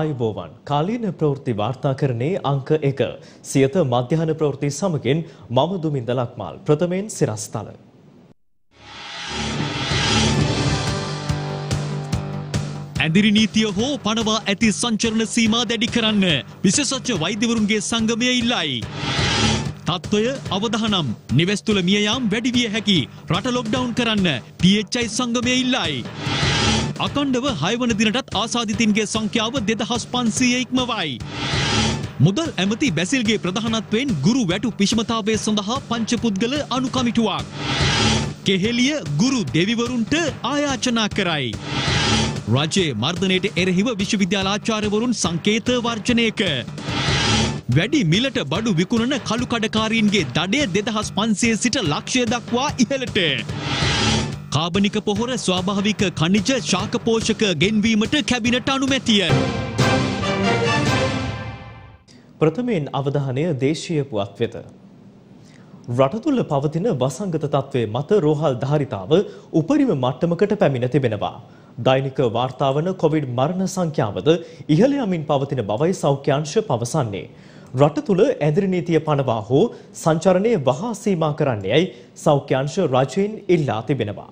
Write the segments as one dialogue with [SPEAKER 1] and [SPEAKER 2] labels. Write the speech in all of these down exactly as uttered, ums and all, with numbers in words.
[SPEAKER 1] ආයුබෝවන් කාලීන ප්‍රවෘත්ති වාර්තාකරණයේ අංක එක සියත මධ්‍යහන ප්‍රවෘත්ති සමගින් මම දුමින්ද ලක්මාල් ප්‍රථමයෙන් සිරස්තල.
[SPEAKER 2] ඇඳිරි නීතිය හෝ පනවා ඇති සංචරණ සීමා දැඩි කරන්න විශේෂඥ වෛද්‍යවරුන්ගේ සංගමය ඉල්ලයි. තත්ත්වය අවධානම් නිවෙස් තුළ මිය යාම් වැඩි විය හැකි රට ලොක්ඩවුන් කරන්න පී එච් ආයි සංගමය ඉල්ලයි. අකණ්ඩව හය වන දිනටත් ආසාදිතින්ගේ සංඛ්‍යාව දෙදහස් පන්සීය ඉක්මවයි. මුදල් ඇමති බැසිල්ගේ ප්‍රධානත්වයෙන් ගුරු වැටු විෂමතාවය සඳහා පංචපුද්ගල අනුකමිටුවක්. කෙහෙලිය ගුරු දෙවිවරුන්ට ආයාචනා කරයි. රජයේ මර්ධනයට එරෙහිව විශ්වවිද්‍යාල ආචාර්යවරුන් සංකේත වර්ජනයක. වැඩි මිලට බඩු විකුණන කළු කඩකාරීන්ගේ දඩය දෙදහස් පන්සිය සිට ලක්ෂය දක්වා ඉහළට. කාබනික පොහොර ස්වාභාවික ඛනිජ ශාක පෝෂක ගෙන්වීමට කැබිනට අනුමැතිය.
[SPEAKER 1] ප්‍රථමයෙන් අවධානය දේශීය පුවත් වෙත. රට තුළ පවතින වසංගත තත්ත්වයේ මත රෝහල් ධාරිතාව උපරිම මට්ටමකට පැමිණ තිබෙනවා. දෛනික වාර්තාවන කොවිඩ් මරණ සංඛ්‍යාවද ඉහළ යමින් පවතින බවයි සෞඛ්‍යාංශ පවසන්නේ. රට තුළ ඇඳිරි නීතිය පනවා හෝ සංචරණය වහා සීමා කරන්නේයි සෞඛ්‍යාංශ රජයෙන් ඉල්ලා තිබෙනවා.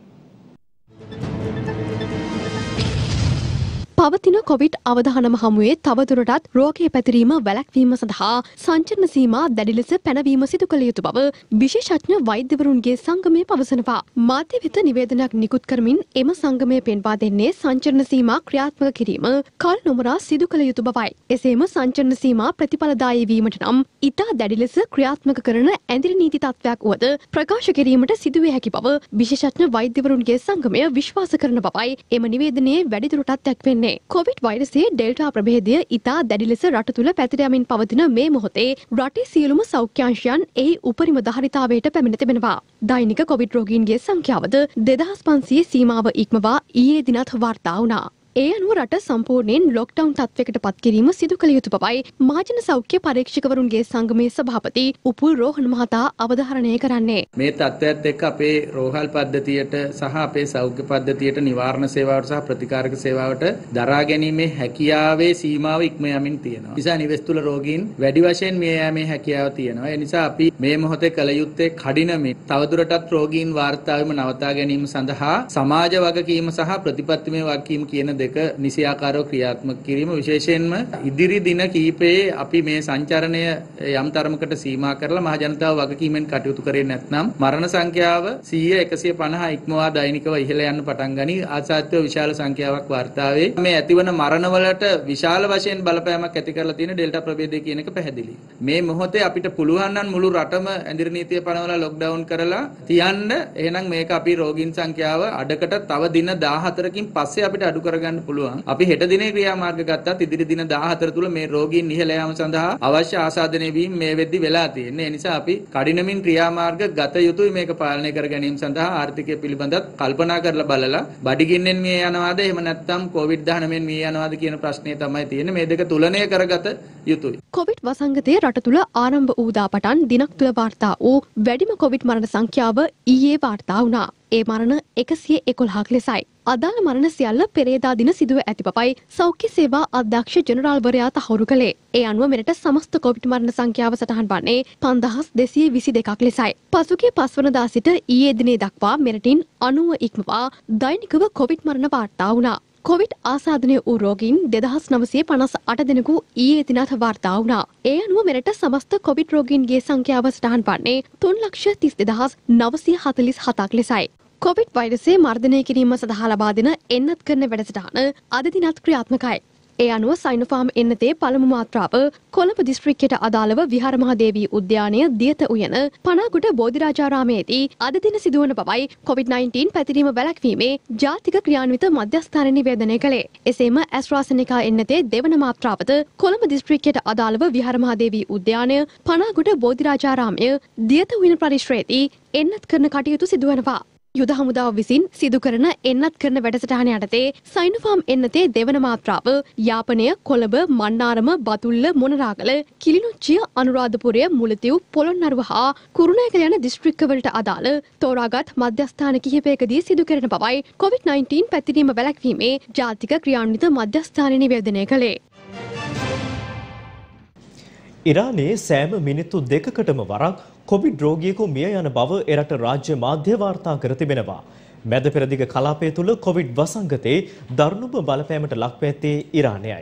[SPEAKER 3] පවතින කොවිඩ් අවධානම හමුවේ තවදුරටත් රෝගය පැතිරීම වැළැක්වීම සඳහා සංචරණ සීමා දැඩි ලෙස පැනවීම සිදු කළ යුතු බව විශේෂඥ වෛද්‍යවරුන්ගේ සංගමය පවසනවා. මාධ්‍ය වෙත නිවේදනයක් නිකුත් කරමින් එම සංගමය පෙන්වා දෙන්නේ සංචරණ සීමා ක්‍රියාත්මක කිරීම කල් නොමරා සිදු කළ යුතු බවයි. එසේම සංචරණ සීමා ප්‍රතිඵලදායී වීමට නම් ඉතා දැඩි ලෙස ක්‍රියාත්මක කරන ඇඳිරි නීති තත්ත්වයක් වුවද ප්‍රකාශ කිරීමට සිදුවිය හැකි බව විශේෂඥ වෛද්‍යවරුන්ගේ සංගමය විශ්වාස කරන බවයි එම නිවේදනයේ වැඩිදුරටත් දැක්වෙන්නේ. කොවිඩ් වෛරසයේ ඩෙල්ටා ප්‍රභේදය ඉතා දැඩි ලෙස රට තුළ පැතිර යමින් පවතින මේ මොහොතේ රටේ සියලුම සෞඛ්‍යාංශයන් එහි උපරිම ධාරිතාවයට පැමිණ තිබෙනවා. දෛනික කොවිඩ් රෝගීන්ගේ සංඛ්‍යාවද දෙදහස් පන්සිය සීමාව ඉක්මවා ඊයේ දිනත් වාර්තා වුණා. ඒ අනුව රට සම්පූර්ණයෙන් ලොක්ඩවුන් තත්වයකට පත් කිරීම සිදු කළ යුතු බවයි මහජන සෞඛ්‍ය පරීක්ෂකවරුන්ගේ සංගමේ සභාපති උපුල් රෝහණ මහතා අවධාරණය කරන්නේ.
[SPEAKER 4] මේ තත්ත්වයත් එක්ක අපේ රෝහල් පද්ධතියට සහ අපේ සෞඛ්‍ය පද්ධතියට නිවාරණ සේවාවට සහ ප්‍රතිකාරක සේවාවට දරා ගැනීමේ හැකියාවේ සීමාව ඉක්ම යමින් තියෙනවා. නිසා නිවෙස් තුළ රෝගීන් වැඩි වශයෙන් මිය යාමේ හැකියාව තියෙනවා. ඒ නිසා අපි මේ මොහොතේ කළ යුත්තේ කඩිනමින් තවදුරටත් රෝගීන් වාර්තාවෙම නවතා ගැනීම සඳහා සමාජ වගකීම සහ ප්‍රතිපත්තිමය වගකීම කියන දෙක නිසියාකාරව ක්‍රියාත්මක කිරීම විශේෂයෙන්ම ඉදිරි දින කිහිපයේ අපි මේ සංචරණය යම් තරමකට සීමා කරලා මහ ජනතාව වගකීමෙන් කටයුතු කරේ නැත්නම් මරණ සංඛ්‍යාව සීය එකසිය පනහ ඉක්මවා දෛනිකව ඉහළ යන්න පටන් ගනී. ආසාදිතව විශාල සංඛ්‍යාවක් වාර්තා වේ. මේ ඇතිවන මරණවලට විශාල වශයෙන් බලපෑමක් ඇති කරලා තියෙන ඩෙල්ටා ප්‍රභේදය කියන එක පැහැදිලි. මේ මොහොතේ අපිට පුළුවන් නම් මුළු රටම ඇඳිරි නීතිය පනවලා ලොක්ඩවුන් කරලා තියන්න. එහෙනම් මේක අපි රෝගීන් සංඛ්‍යාව අඩකට තව දින දාහතරකින් පස්සේ අපිට අඩු කරගන්න පුළුවන්. අපි හෙට දිනේ ක්‍රියාමාර්ග ගත්තත් ඉදිරි දින දාහතර තුල මේ රෝගීන් ඉහළ යාම සඳහා අවශ්‍ය ආසාදනය වීම මේ වෙද්දි වෙලා තියෙන්නේ. ඒ නිසා අපි කඩිනමින් ක්‍රියාමාර්ග ගත යුතුයි මේක පාලනය කර ගැනීම සඳහා ආර්ථිකය පිළිබඳව කල්පනා කරලා බලලා බඩගින්නෙන් මිය යනවාද එහෙම නැත්නම් කොවිඩ් දහනවෙන් මිය යනවාද කියන ප්‍රශ්නේ තමයි තියෙන්නේ. මේ දෙක තුලනය කරගත යුතුයි.
[SPEAKER 3] කොවිඩ් වසංගතයේ රට තුල ආරම්භ වූ දා පටන් දිනක් තුල වාර්තා වූ වැඩිම කොවිඩ් මරණ සංඛ්‍යාව ඊයේ වාර්තා වුණා. ඒ මරණ එකසිය එකොළහක් ලෙසයි. අදාළ මරණ සියල්ල පෙරේදා දින සිදුව ඇති බවයි සෞඛ්‍ය සේවා අධ්‍යක්ෂ ජෙනරාල්වරයා තහවුරු කළේ. ඒ අනුව මෙරට සමස්ත කොවිඩ් මරණ සංඛ්‍යාව සටහන් වන්නේ පන්දහස් දෙසිය විසි දෙකක් ලෙසයි. පසුගිය පස්වනදා සිට ඊයේ දිනේ දක්වා මෙරටින් අනූව ඉක්මවා දෛනිකව කොවිඩ් මරණ වාර්තා වුණා. කොවිඩ් ආසාදනය වූ රෝගීන් දෙදහස් නවසිය පනස් අට දෙනෙකු ඊයේ දිනත් වාර්තා වුණා. ඒ අනුව මෙරට සමස්ත කොවිඩ් රෝගීන්ගේ සංඛ්‍යාව සටහන් වන්නේ තුන් ලක්ෂ තිස් දෙදහස් නවසිය හතලිස් හතක් ලෙසයි. කොවිඩ් වෛරසය මර්ධනය කිරීම සඳහා ලබා දෙන එන්නත් කරන වැඩසටහන අද දිනත් ක්‍රියාත්මකයි. ඒ අනුව සයිනෝෆාම් එන්නතේ පළමු මාත්‍රාව කොළඹ දිස්ත්‍රික්කයට අදාළව විහාරමහාදේවී උද්‍යානය දියත උයන පනාගොඩ බෝධිරාජාරාමයේදී අද දින සිදුවන බවයි කොවිඩ් නයින්ටීන් පැතිරීම වැළැක්වීමේ ජාතික ක්‍රියාන්විත මධ්‍යස්ථානය නිවේදනය කළේ. එසේම ඇස්ට්‍රාසෙනෙකා එන්නතේ දෙවන මාත්‍රාවද කොළඹ දිස්ත්‍රික්කයට අදාළව විහාරමහාදේවී උද්‍යානය පනාගොඩ බෝධිරාජාරාමය දියත උයන පරිශ්‍රයේදී එන්නත් කරන කටයුතු සිදුවනවා. යුද හමුදාව විසින් සිදු කරන එන්නත් කරන වැඩසටහන යටතේ සයිනෝෆාම් එන්නතේ දෙවන මාත්‍රාව යාපනය, කොළඹ, මන්නාරම, බතුල්ල, මොනරාගල, කිලිනොච්චිය, අනුරාධපුරය, මුලතිව්, පොළොන්නරුව හා කුරුණෑගල යන දිස්ත්‍රික්කවලට අදාළ තෝරාගත් මධ්‍යස්ථාන කිහිපයකදී සිදු කරන බවයි කොවිඩ් නයින්ටීන් පැතිරීම වැළැක්වීමේ ජාතික ක්‍රියාන්විත මධ්‍යස්ථානය නිවේදනය කළේ.
[SPEAKER 1] ඉරානයේ සෑම මිනිත්තු දෙකකටම වරක් කොවිඩ් රෝගියෙකු මිය යන බව එරට රාජ්‍ය මාධ්‍ය වාර්තා කර තිබෙනවා. මැද පෙරදිග කලාපය තුළ කොවිඩ් වසංගතයේ දරුණුම බලපෑමට ලක්ව ඇත්තේ ඉරානයයි.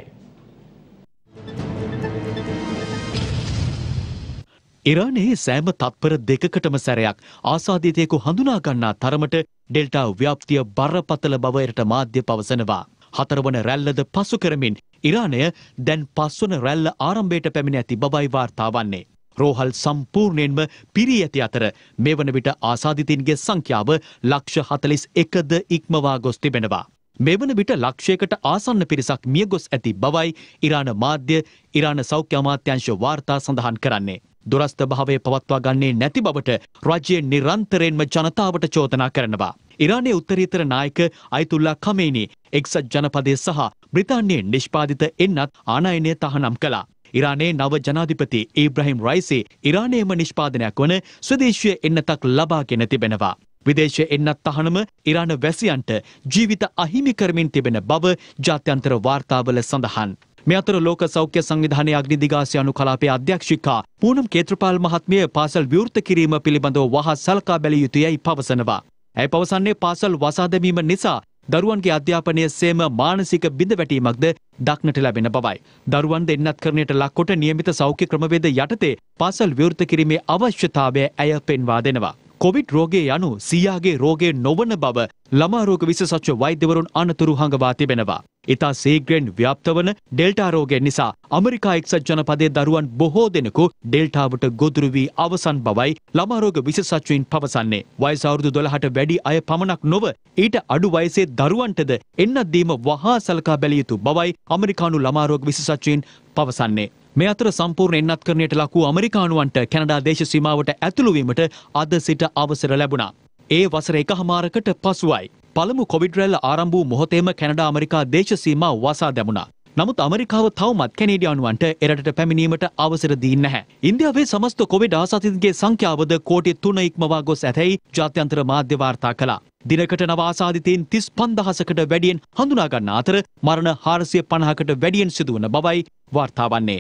[SPEAKER 2] ඉරානයේ සෑම තත්පර දෙකකටම සැරයක් ආසාදිතයෙකු හඳුනා ගන්නා තරමට ඩෙල්ටා ව්‍යාප්තිය බරපතල බව එරට මාධ්‍ය පවසනවා. හතරවන රැල්ලද පසු කරමින් ඉරානය දැන් පස්වන රැල්ල ආරම්භයට පැමිණ ඇති බවයි වාර්තා වන්නේ. රෝහල් සම්පූර්ණයෙන්ම පිරී ඇති අතර මේ වන විට ආසාදිතින්ගේ සංඛ්‍යාව ලක්ෂ හතළිස් එකද ඉක්මවා ගොස් තිබෙනවා. මේ වන විට ලක්ෂයකට ආසන්න පිරිසක් මිය ගොස් ඇති බවයි ඉරාන මාධ්‍ය ඉරාන සෞඛ්‍ය අමාත්‍යාංශ වාර්තා සඳහන් කරන්නේ. දුරස්ථ භාවය පවත්වා ගන්නේ නැති බවට රජය නිරන්තරයෙන්ම ජනතාවට චෝදනා කරනවා. ඉරානයේ උත්තරීතර නායක අයතුල්ලා ඛමේනි එක්සත් ජනපදයේ සහ බ්‍රිතාන්‍යයේ නිෂ්පාදිත එන්නත් ආනයනය තහනම් කළා. ඉරානයේ නව ජනාධිපති ඉබ්‍රාහිම් රයිසි ඉරානයේම නිෂ්පාදනයක් වන ස්වදේශීය එන්නතක් ලබාගෙන තිබෙනවා. විදේශ එන්නත් තහනම ඉරාන වැසියන්ට ජීවිත අහිමි කරමින් තිබෙන බව ජාත්‍යන්තර වාර්තාවල සඳහන්. මේ අතර ලෝක සෞඛ්‍ය සංවිධානයේ අග්නිදිගාසියානු කලාපයේ අධ්‍යක්ෂිකා පූනම් කේත්‍රපාල් මහත්මිය පාසල් විවෘත කිරීම පිළිබඳව වහා සලකා බැලිය යුතුයයි පවසනවා. ඇය පවසන්නේ පාසල් වසා දැමීම නිසා දරුවන්ගේ අධ්‍යාපනය සේම මානසික බිඳවැටීමක්ද දක්නට ලැබෙන බවයි. දරුවන් දෙන්නත් කරණයට ලක්කොට නියමිත සෞඛ්‍ය ක්‍රමවේද යටතේ පාසල් විවෘත කිරීමේ අවශ්‍යතාවය ඇය පෙන්වා දෙනවා. කොවිඩ් රෝගය යනු සීයාගේ රෝගය නොවන බව ළමා රෝග විශේෂඥ වෛද්‍යවරුන් අනතුරු හඟවා තිබෙනවා. ඉතා සීග්‍රෙන් ව්‍යාප්ත වන ඩෙල්ටා රෝගය නිසා ඇමරිකා එක්සත් ජනපදයේ දරුවන් බොහෝ දෙනෙකු ඩෙල්ටාවට ගොදුරු වී අවසන් බවයි ළමා රෝග විශේෂඥයින් පවසන්නේ. වයස අවුරුදු දොළහට වැඩි අය පමණක් නොව ඊට අඩු වයසේ දරුවන්ටද එන්නත් දීම වහා සලකා බැලිය යුතු බවයි ඇමරිකානු ළමා රෝග විශේෂඥයින් පවසන්නේ. මේ අතර සම්පූර්ණ එන්නත්කරණයට ලක් වූ ඇමරිකානුවන්ට කැනඩා දේශ සීමාවට ඇතුළු වීමට අද සිට අවසර ලැබුණා. ඒ වසර එකහමාරකට පසුවයි. පළමු කොවිඩ් රැල්ල ආරම්භ වූ මොහොතේම කැනඩා ඇමරිකා දේශ සීමා වසා දැමුණා. නමුත් ඇමරිකාව තවමත් කැනේඩියානුවන්ට එරටට පැමිණීමට අවසර දී නැහැ. ඉන්දියාවේ සමස්ත කොවිඩ් ආසාදිතගේ සංඛ්‍යාවද කෝටි තුන ඉක්මවා ගොස් ඇතැයි ජාත්‍යන්තර මාධ්‍ය වාර්තා කළා. දිනකට නව ආසාදිතයින් තිස් පන්දහසකට වැඩියෙන් හඳුනා ගන්නා අතර මරණ හාරසිය පනහකට වැඩියෙන් සිදුවන බවයි වාර්තා වන්නේ.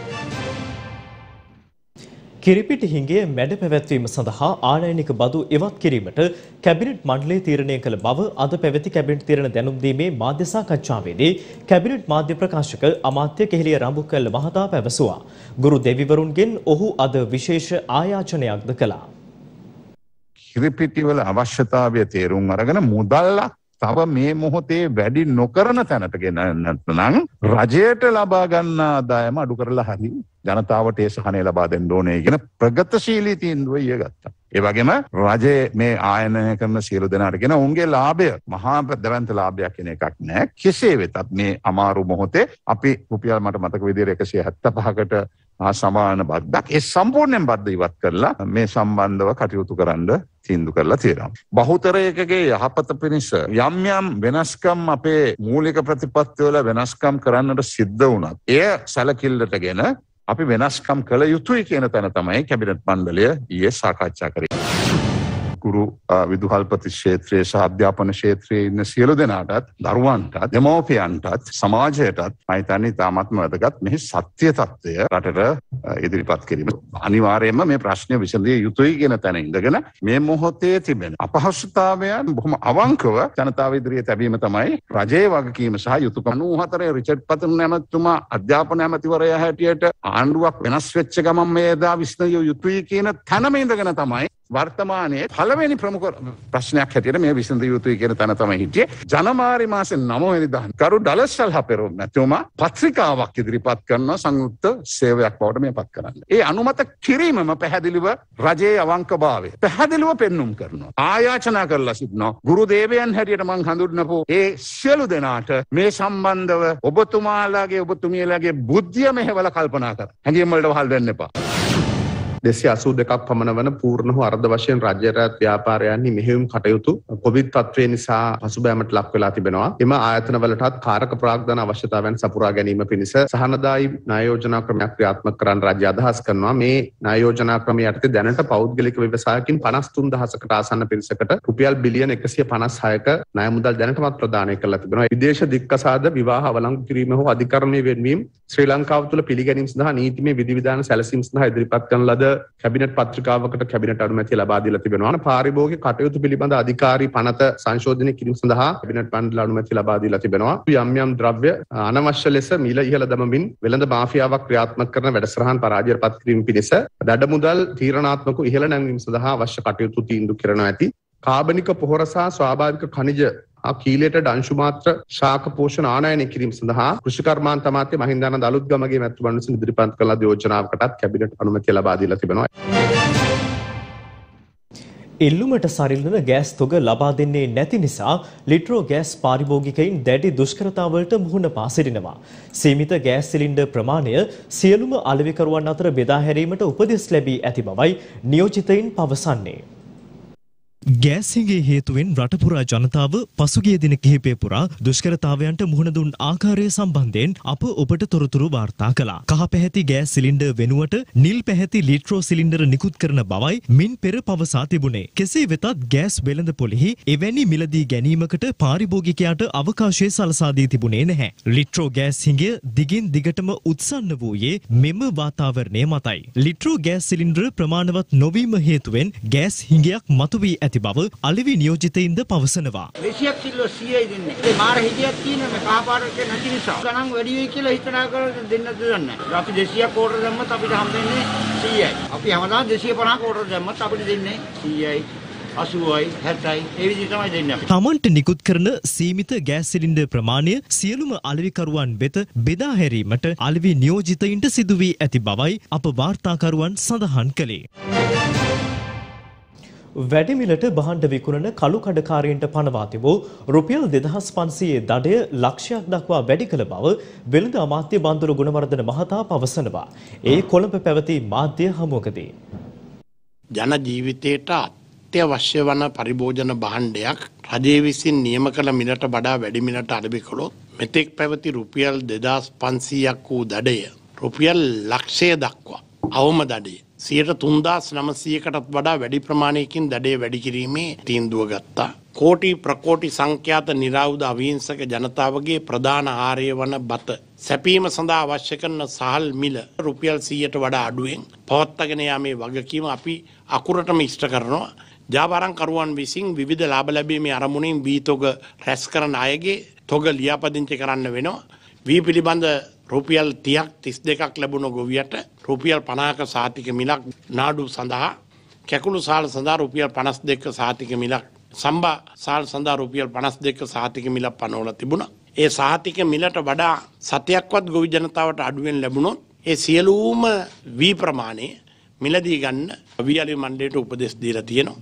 [SPEAKER 1] කිරිපිටි හිඟය මැඩ පැවැත්වීම සඳහා ආනයනික බදු ඉවත් කිරීමට කැබිනට් මණ්ඩලය තීරණය කළ බව අද පැවති කැබිනට් තීරණ දැනුම් දීමේ මාධ්‍ය සාකච්ඡාවේදී කැබිනට් මාධ්‍ය ප්‍රකාශක අමාත්‍ය කෙහෙලිය රඹුකැල්ල මහතා පැවසුවා. ගුරු දෙවිවරුන්ගෙන් ඔහු අද විශේෂ ආයාචනයක්ද කළා.
[SPEAKER 5] කිරිපිටිවල අවශ්‍යතාවය තේරුම් අරගෙන මුදල්ලක් තව මේ මොහොතේ වැඩි නොකරන තැනට ගෙන නැත්නම් රජයට ලබා ගන්න ආදායම අඩු කරලා හරි ජනතාවට ඒ සහනය ලබා දෙන්න ඕනේ කියන ප්‍රගතිශීලී තීන්දුව ඊය ගත්තා. ඒ වගේම රජයේ මේ ආයනය කරන සියලු දෙනාට කියන උන්ගේ ලාභය මහා දැවැන්ත ලාභයක් කියන එකක් නෑ. කෙසේ වෙතත් මේ අමාරු මොහොතේ අපි රුපියල් මට මතක විදිහට එකසිය හැත්තෑ පහකට සමාන බද්දක් ඒ සම්පූර්ණයෙන් බද්ද ඉවත් කරලා මේ සම්බන්ධව කටයුතු කරන්න තීන්දුව කරලා තියෙනවා. බහුතරයකගේ යහපත පිණිස යම් යම් වෙනස්කම් අපේ මූලික ප්‍රතිපත්තිවල වෙනස්කම් කරන්නට සිද්ධ වුණත් එය සැලකිල්ලටගෙන අපි වෙනස්කම් කළ යුතුයි කියන තැන තමයි කැබිනට් මණ්ඩලය ඊයේ සාකච්ඡා කරේ. ගුරු විදුහල්පති ක්ෂේත්‍රයේ සහ අධ්‍යාපන ක්ෂේත්‍රයේ ඉන්න සියලු දෙනාටත් දරුවන්ටත් දෙමව්පියන්ටත් සමාජයටත් මම හිතන්නේ තාමත්ම වැදගත් මෙහි සත්‍ය తත්වය රටට ඉදිරිපත් කිරීම. අනිවාර්යයෙන්ම මේ ප්‍රශ්නය විසඳිය යුතුයි කියන තැන ඉඳගෙන මේ මොහොතේ තිබෙන අපහසුතාවයන් බොහොම අවංකව ජනතාව ඉදිරියේ තැබීම තමයි රජයේ වගකීම සහ යුතුයකම. අනූහතරේ රිචඩ් පතන නැමතුමා අධ්‍යාපන ඇමතිවරයා හැටියට ආණ්ඩුවක් වෙනස් වෙච්ච ගමන් මේ දා විසඳිය යුතුයි කියන තැනම ඉඳගෙන තමයි වර්තමානයේ පළවෙනි ප්‍රමුඛ ප්‍රශ්නයක් හැටියට මේ විසඳිය යුතුයි කියන තැන තමයි හිටියේ. ජනවාරි මාසේ නවය වෙනිදා කරු ඩලස්සල් හපෙරොත් නැතුවම පත්‍රිකාවක් ඉදිරිපත් කරන සංයුක්ත සේවයක් බවට මේපත් කරන්න. ඒ අනුමත කිරීමම පැහැදිලිව රජයේ අවංකභාවය පැහැදිලිව පෙන්눔 කරනවා. ආයාචනා කරලා සිටිනවා. ගුරු දේවයන් හැටියට මම හඳුන්වපු ඒ සියලු දෙනාට මේ සම්බන්ධව ඔබතුමාලාගේ ඔබතුමියලාගේ බුද්ධිය මෙහෙवला කල්පනා කර. හැඟීම් වලට වහල් වෙන්න එපා.
[SPEAKER 6] දෙසිය අසූ දෙකක් පමණ වන පූර්ණ හෝ අර්ධ වශයෙන් රාජ්‍ය රැත් ව්‍යාපාරයන්හි මෙහෙයුම් කටයුතු කොවිඩ් තත්ත්වය නිසා පසුබෑමට ලක් වෙලා තිබෙනවා. එම ආයතන වලටත් කාරක ප්‍රාග්ධන අවශ්‍යතාවයන් සපුරා ගැනීම පිණිස සහනදායි ණය යෝජනා ක්‍රමයක් ක්‍රියාත්මක කරන්න රාජ්‍ය අදහස් කරනවා. මේ ණය යෝජනා ක්‍රමය යටතේ දැනට පෞද්ගලික ව්‍යවසායකින් පනස් තුන් දහසකට ආසන්න පිරිසකට රුපියල් බිලියන එකසිය පනස් හයක ණය මුදල් දැනටමත් ප්‍රදානය කරලා තිබෙනවා. විදේශ දික්කසාද විවාහ අවලංගු කිරීම හෝ අධිකරණීය වෙන්වීම ශ්‍රී ලංකාව තුළ පිළිගැනීම සඳහා නීතිමය විධිවිධාන සැලසීම් සඳහා ඉදිරිපත් කරන ලද කැබිනට් පත්‍රිකාවකට කැබිනට් අනුමැතිය ලබා දීලා තිබෙනවා. පාරිභෝගික කටයුතු පිළිබඳ අධිකාරී පනත සංශෝධනය කිරීම සඳහා කැබිනට් මණ්ඩල අනුමැතිය ලබා දීලා තිබෙනවා. යම් යම් ද්‍රව්‍ය අනවශ්‍ය ලෙස මිල ඉහළ දමමින් වෙළඳ මාෆියාවක් ක්‍රියාත්මක කරන වැඩසටහන් පරාජයට පත් කිරීම පිණිස දඩ මුදල් තීරණාත්මක ඉහළ නැංවීම සඳහා අවශ්‍ය කටයුතු තීන්දුව කරනවා ඇති. කාබනික පොහොර සහ ස්වාභාවික khනිජ කීලේටඩ් අංශු මාත්‍ර ශාක පෝෂණ ආනයනය කිරීම සඳහා කෘෂි කර්මාන්ත අමාත්‍ය මහින්දානන්ද අලුත්ගමගේ මැතිතුමන් විසින් ඉදිරිපත් කළ යෝජනාවකටත් කැබිනට් අනුමැතිය ලබා දීලා තිබෙනවා.
[SPEAKER 1] එල්ලුමට සරිලන ගෑස් තොග ලබා දෙන්නේ නැති නිසා ලිට්‍රෝ ගෑස් පාරිභෝගිකයින් දැඩි දුෂ්කරතාවලට මුහුණ පා සිටිනවා. සීමිත ගෑස් සිලින්ඩර් ප්‍රමාණය සියලුම අලෙවිකරුවන් අතර බෙදා හැරීමට උපදෙස් ලැබී ඇති බවයි නියෝජිතයින් පවසන්නේ.
[SPEAKER 2] ගෑස් හිඟේ හේතුවෙන් රටපුරා ජනතාව පසුගිය දින කිහිපය පුරා දුෂ්කරතාවයන්ට මුහුණ දුන් ආකාරය සම්බන්ධයෙන් අප ඔබට තොරතුරු වාර්තා කළා. කහ පැහැති ගෑස් සිලින්ඩර් වෙනුවට නිල් පැහැති ලිට්‍රෝ සිලින්ඩර නිකුත් කරන බවයි මින් පෙර පවසා තිබුණේ. කෙසේ වෙතත් ගෑස් වෙළඳපොළෙහි එවැනි මිලදී ගැනීමකට පාරිභෝගිකයාට අවකාශය සලසා දී තිබුණේ නැහැ. ලිට්‍රෝ ගෑස් හිඟය දිගින් දිගටම උත්සන්න වූයේ මෙම වාතාවරණය මතයි. ලිට්‍රෝ ගෑස් සිලින්ඩර ප්‍රමාණවත් නොවීම හේතුවෙන් ගෑස් හිඟයක් මතුවී ඇති බව අලෙවි නියෝජිතයින්ද පවසනවා.
[SPEAKER 7] දෙසියක් කිලෝ සීයයි දෙන්නේ. ඒ මාර හිටියක් තියෙන මේ කහපාටට නැති නිසා. ගණන් වැඩි වෙයි කියලා හිතනා කරලා දෙන්නත් දන්නේ නැහැ. අපි දෙසියක් ඕඩර් දැම්මත් අපිට හම්බෙන්නේ සීයයි. අපි හැමදාම දෙසිය පනහක ඕඩර් දැම්මත් අපිට දෙන්නේ සීයයි. අසූවයි හැත්තයි ඒ විදිහට තමයි දෙන්නේ අපි.
[SPEAKER 2] තමන්ට නිකුත් කරන සීමිත ගෑස් සිලින්ඩර් ප්‍රමාණය සියලුම අලෙවිකරුවන් වෙත බෙදා හැරීමට අලෙවි නියෝජිතයින්ට සිදු වී ඇති බවයි අප වාර්තාකරුවන් සඳහන් කළේ.
[SPEAKER 1] වැඩිමිලට භාණ්ඩ විකුණන කළු කඩකාරීන්ට පනවා තිබූ රුපියල් දෙදහස් පන්සියයේ දඩය ලක්ෂයක් දක්වා වැඩි කළ බව වෙළඳ අමාත්‍ය බන්දුරු ගුණවර්ධන මහතා පවසනවා. ඒ කොළඹ පැවති මාධ්‍ය හමුවකදී.
[SPEAKER 8] ජන ජීවිතයට අත්‍යවශ්‍ය වන පරිභෝජන භාණ්ඩයක් රජය විසින් නියම කළ මිලට වඩා වැඩි මිලට අඩවි කළොත් මෙතෙක් පැවති රුපියල් දෙදහස් පන්සීයක් වූ දඩය රුපියල් ලක්ෂය දක්වා අවම දඩය සියයට තුන්දාස් නවසීයකටත් වඩා වැඩි ප්‍රමාණයකින් දඩේ වැඩි කිරීමේ තීන්දුව ගත්තා. කෝටි ප්‍රකෝටි සංඛ්‍යාත නිරාවුද අවිහිංසක ජනතාවගේ ප්‍රධාන ආහාරය වන බත සැපීම සඳහා අවශ්‍ය කරන සහල් මිල රුපියල් සීයට වඩා අඩුවෙන් පවත්වාගෙන යාමේ වගකීම අපි අකුරටම ඉෂ්ට කරනවා. ජාවාරම්කරුවන් විසින් විවිධ ලාභ ලැබීමේ අරමුණින් වී තොග රැස් කරන අයගේ තොග ලියාපදිංචි කරන්න වෙනවා. වී පිළිබඳ රුපියල් තිහක් තිස් දෙකක් ලැබුණ ගොවියට රුපියල් පනහක සහතික මිලක් නාඩු සඳහා කැකුළු සාල සඳහා රුපියල් පනස් දෙක සහතික මිලක් සම්බා සාල් සඳහා රුපියල් පනස් දෙක සහතික මිලක් පනවලා තිබුණා. ඒ සහතික මිලට වඩා සතයක්වත් ගොවි ජනතාවට අඩුවෙන් ලැබුණොත් ඒ සියලුම වී ප්‍රමාණය මිලදී ගන්න වී අලෙවි මණ්ඩලයට උපදෙස් දීලා තියෙනවා.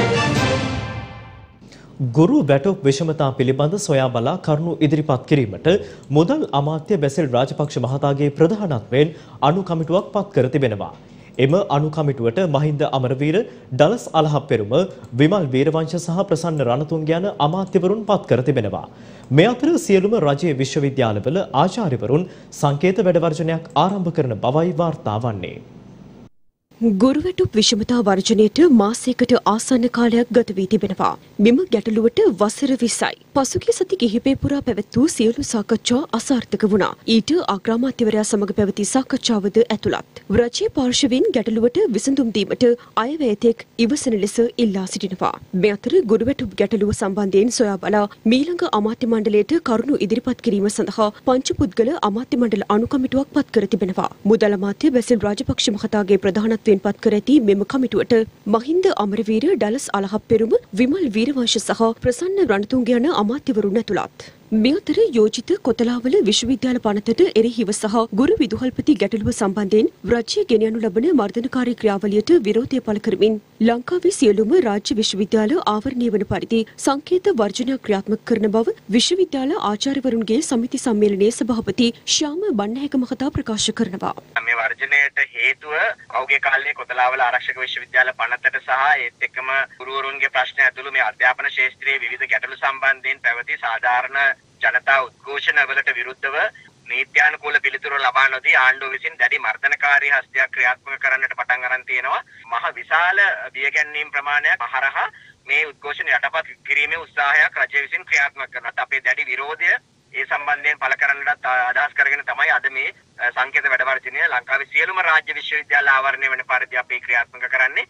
[SPEAKER 1] ගුරු වැටොප් විෂමතා පිළිබඳ සොයා බලා කරුණු ඉදිරිපත් කිරීමට මුදල් අමාත්‍ය බැසිල් රාජපක්ෂ මහතාගේ ප්‍රධානත්වයෙන් අනු කමිටුවක් පත් කර තිබෙනවා. එම අනු කමිටුවට මහින්ද අමරවීර, ඩලස් අලහප්පෙරුම, විමල් වීරවංශ සහ ප්‍රසන්න රණතුංග යන අමාත්‍යවරුන් පත් කර තිබෙනවා. මේ අතර සියලුම රජයේ විශ්වවිද්‍යාලවල ආචාර්යවරුන් සංකේත වැඩවර්ජනයක් ආරම්භ කරන බවයි වාර්තා වන්නේ.
[SPEAKER 9] ගුරුවැටුප් විෂමතා වර්ජනයට මාසයකට ආසන්න කාලයක් ගත වී තිබෙනවා. මෙම ගැටලුවට වසර විස්සයි. පසුගිය සති කිහිපය පුරා පැවැත් වූ සියලු සාකච්ඡා අසාර්ථක වුණා. ඊට අග්‍රාමාත්‍යවරයා සමග පැවති සාකච්ඡාවද ඇතුළත්. රජයේ පාර්ශවයෙන් ගැටලුවට විසඳුම් දීමට අයවැයතෙක් ඉවසන ලෙස ඉල්ලා සිටිනවා. මේ අතර ගුරුවැටුප් ගැටලුව සම්බන්ධයෙන් සොයා බලා මීළඟ අමාත්‍ය මණ්ඩලයට කරුණු ඉදිරිපත් කිරීම සඳහා පංචපුද්ගල අමාත්‍ය මණ්ඩල අනු කමිටුවක් පත් කර තිබෙනවා. මුදල් අමාත්‍ය බැසිල් රාජපක්ෂ මහතාගේ ප්‍රධානත්වයෙන් පත් කර ඇති මෙම කමිටුවට මහින්ද අමරවීර, ඩලස් අලහප්පෙරුම, විමල් වීරවංශ සහ ප්‍රසන්න රණතුංග යන අමාත්‍යවරුන් ඇතුළත්. මේ අතර යෝජිත කොතලාවල විශ්වවිද්‍යාල පනතට එරෙහිව සහ ගුරු විදුහල්පති ගැටලුව සම්බන්ධයෙන් රජය ගෙන යනු ලබන මර්දනකාරී ක්‍රියාවලියට විරෝධය පළ කරමින් ලංකාවේ සියලුම රාජ්‍ය විශ්වවිද්‍යාල ආවරණය වන පරිදි සංකේත වර්ජනයක් ක්‍රියාත්මක කරන බව විශ්වවිද්‍යාල ආචාර්යවරුන්ගේ සමිති සම්මේලනයේ සභාපති ශ්‍යාම බණ්ණෑක මහතා ප්‍රකාශ කරනවා.
[SPEAKER 10] මේ වර්ජනයට හේතුව පෞගේ කාලයේ කොතලාවල ආරක්ෂක විශ්වවිද්‍යාල පනතට සහ ඒත් එක්කම ගුරුවරුන්ගේ ප්‍රශ්න ඇතුළු මේ අධ්‍යාපන ශාස්ත්‍රයේ විවිධ ගැටලු සම්බන්ධයෙන් පැවති සාධාරණ ජනතා උද්ඝෝෂණ වලට විරුද්ධව නීත්‍යානුකූල පිළිතුරු ලබා නොදී ආණ්ඩුව විසින් දැඩි මර්දනකාරී හස්තයක් ක්‍රියාත්මක කරන්නට පටන් අරන් තියෙනවා. මහ විශාල බියගැන්වීම් ප්‍රමාණයක් හරහා මේ උද්ඝෝෂණ යටපත් කිරීමේ උත්සාහයක් රජය විසින් ක්‍රියාත්මක කරනවා. අපේ දැඩි විරෝධය ඒ සම්බන්ධයෙන් පළ කරන්නට අදහස් කරගෙන තමයි අද මේ සංකේත වැඩවර්ජනය ලංකාවේ සියලුම රාජ්‍ය විශ්වවිද්‍යාල ආවරණය වෙන පරිදි අපි ක්‍රියාත්මක කරන්නේ.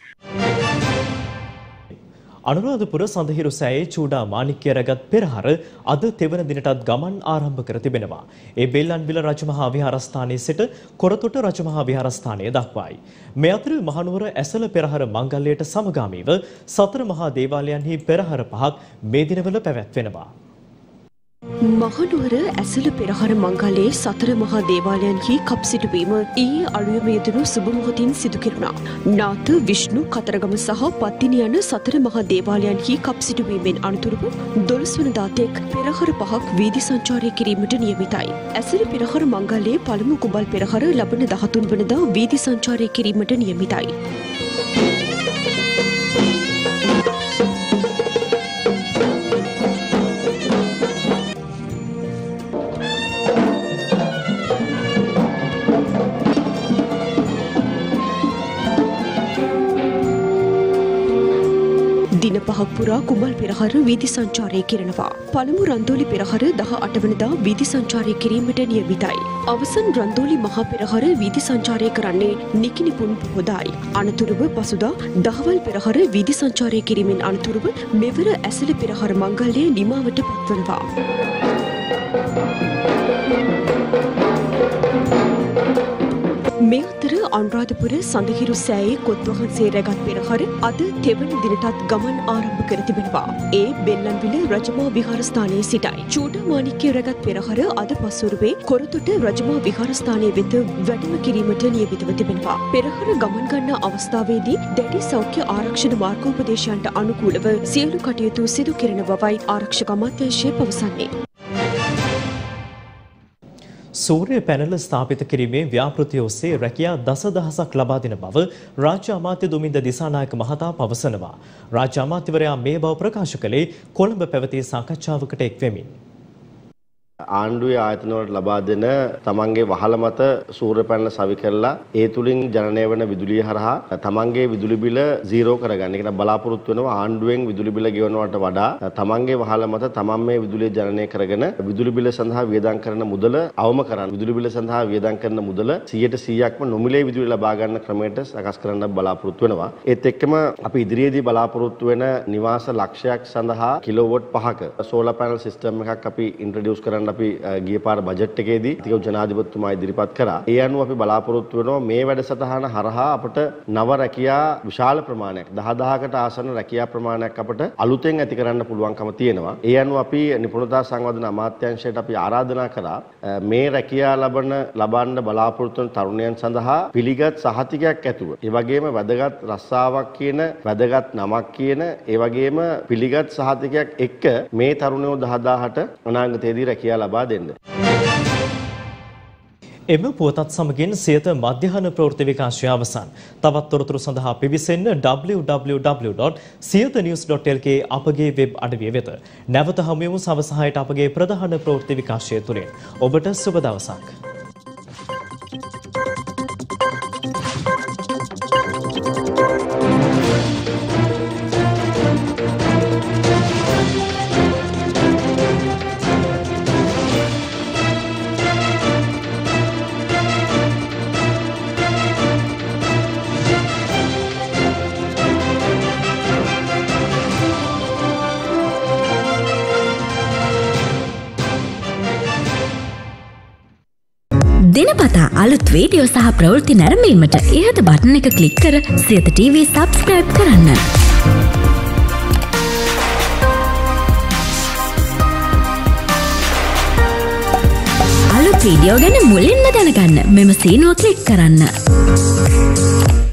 [SPEAKER 1] අනුරාධපුර සඳහිරු සෑයේ චූඩා මාණික්‍ය රැගත් පෙරහර අද තෙවන දිනටත් ගමන් ආරම්භ කර තිබෙනවා. ඒ බෙල්ලන්විල රජමහා විහාරස්ථානයේ සිට කොරතොට රජමහා විහාරස්ථානය දක්වායි. මේ අතර මහනුවර ඇසළ පෙරහර මංගල්‍යයට සමගාමීව සතර මහා දේවාලයන්හි පෙරහර පහක් මේ දිනවල පැවැත්වෙනවා.
[SPEAKER 9] මහනුවර ඇසළ පෙරහර මංගලයේ සතර මහා දේවාලයන්හි කප් සිටුවීම ඊයේ අලුයම යෙදුණු සුබ මොහොතින් සිදු කෙරුණා. නාථ විෂ්ණු කතරගම සහ පත්තිනි යන සතර මහා දේවාලයන්හි කප් සිටුවීමෙන් අනතුරුව දොළොස් වන දාතෙක් පෙරහර පහක් වීදි සංචාරය කිරීමට නියමිතයි. ඇසළ පෙරහර මංගලයේ පළමු කුඹල් පෙරහර ලබන දහතුන් වනදා වීදි සංචාරය කිරීමට නියමිතයි. දින පහක් පුරා කුඹල් පෙරහර වීදි සංචාරය කරනවා. පළමු රන්දෝලි පෙරහර දහ අට වනදා වීදි සංචාරය කිරීමට නියමිතයි. අවසන් රන්දෝලි මහා පෙරහර වීදි සංචාරය කරන්නේ නිකිනිපුන් පොහොදායි. අනතුරුව පසුදා දහවල් පෙරහර වීදි සංචාරය කිරීමෙන් අනතුරුව මෙවර ඇසළ පෙරහර මංගල්‍යය නිමාවට පත්වනවා. මේ අතර අනුරාධපුර සඳහිරු සෑයේ කොත්වහන්සේ රැගත් පෙරහර අද තෙවන දිනටත් ගමන් ආරම්භ කර තිබෙනවා. ඒ බෙල්ලන්විල රජමා විහාරස්ථානයේ සිටයි. චූඩා මාණික්‍ය රැගත් පෙරහර අද පස්වරුවේ කොරතොට රජමා විහාරස්ථානයේ වෙත වැඩම කිරීමට නියමිතව තිබෙනවා. පෙරහර ගමන් ගන්නා අවස්ථාවේදී දැඩි සෞඛ්‍ය ආරක්ෂණ මාර්ගෝපදේශයන්ට අනුකූලව සියලු කටයුතු සිදු කෙරෙන බවයි ආරක්ෂක අමාත්‍යාංශය පවසන්නේ.
[SPEAKER 1] සූර්ය පැනල ස්ථාපිත කිරීමේ ව්‍යාපෘතිය ඔස්සේ රැකියා දසදහසක් ලබා දෙන බව රාජ්‍ය අමාත්‍ය දුමින්ද දිසානායක මහතා පවසනවා. රාජ්‍ය අමාත්‍යවරයා මේ බව ප්‍රකාශ කළේ කොළඹ පැවති සාකච්ඡාවකට එක්වෙමින්.
[SPEAKER 11] ආණ්ඩුවේ ආයතනවලට ලබා දෙන තමන්ගේ වහල මත සූර්ය පැනල සවි කරලා ඒ තුලින් ජනනය වන විදුලිය හරහා තමන්ගේ විදුලි බිල zero කරගන්න. ඒක බලාපොරොත්තු වෙනවා ආණ්ඩුවෙන් විදුලි බිල ගෙවනවට වඩා තමන්ගේ වහල මත තමන් මේ විදුලිය ජනනය කරගෙන විදුලි බිල සඳහා වියදම් කරන මුදල අවම කරන්න. විදුලි බිල සඳහා වියදම් කරන මුදල සියයට සීයක්ම නොමිලේ විදුලිය ලබා ගන්න ක්‍රමයට සකස් කරන්න බලාපොරොත්තු වෙනවා. ඒත් එක්කම අපි ඉදිරියේදී බලාපොරොත්තු වෙන නිවාස ලක්ෂයක් සඳහා කිලෝවොට් පහක සෝලාර් පැනල් සිස්ටම් එකක් අපි ඉන්ට්‍රොඩියුස් කරන්න අපි ගිය පාර බජට් එකේදී තිකව ජනාධිපතිතුමා ඉදිරිපත් කරා. ඒ අනුව අපි බලාපොරොත්තු වෙනවා මේ වැඩසටහන හරහා අපට නව රැකියා විශාල ප්‍රමාණයක් දහදහකට ආසන්න රැකියා ප්‍රමාණයක් අපට අලුතෙන් ඇති කරන්න පුළුවන්කම තියෙනවා. ඒ අනුව අපි නිපුණතා සංවර්ධන අමාත්‍යාංශයට අපි ආරාධනා කරා මේ රැකියා ලබන ලබන්න බලාපොරොත්තු වන තරුණයන් සඳහා පිළිගත් සහතිකයක් ඇතුව ඒ වගේම වැදගත් රස්සාවක් කියන වැදගත් නමක් කියන ඒ වගේම පිළිගත් සහතිකයක් එක්ක මේ තරුණයෝ දහදාහට අනාගතයේදී රැකියා ලබා දෙන්න.
[SPEAKER 1] එම පුවතත් සමගින් සියත මධ්‍යහන ප්‍රවෘත්ති විකාශය අවසන්. තවත් තොරතුරු සඳහා පිවිසෙන්න double-u double-u double-u dot siyatha news dot l k අපගේ වෙබ් අඩවිය වෙත. නැවත හමු වෙමු සවස හයට අපගේ ප්‍රධාන ප්‍රවෘත්ති විකාශය තුලින්. ඔබට සුබ දවසක්.
[SPEAKER 12] දිනපතා අලුත් වීඩියෝ සහ ප්‍රවෘත්ති නැරඹීමට ඉහත බටන් එක ක්ලික් කර සියත ටීවී සබ්ස්ක්‍රයිබ් කරන්න. අලුත් වීඩියෝ ගැන මුලින්ම දැනගන්න මෙම සීනුව ක්ලික් කරන්න.